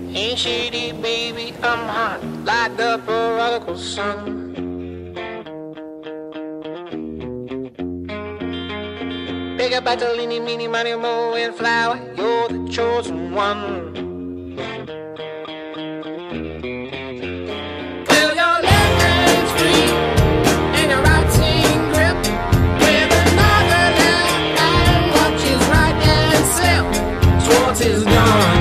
Ain't shady, baby, I'm hot like the prodigal son. Big about the leany, meany, money, mo, and flower, you're the chosen one. Well, your left hand's free, and your right's in grip, with another left hand watches right and slip. Schwartz is gone.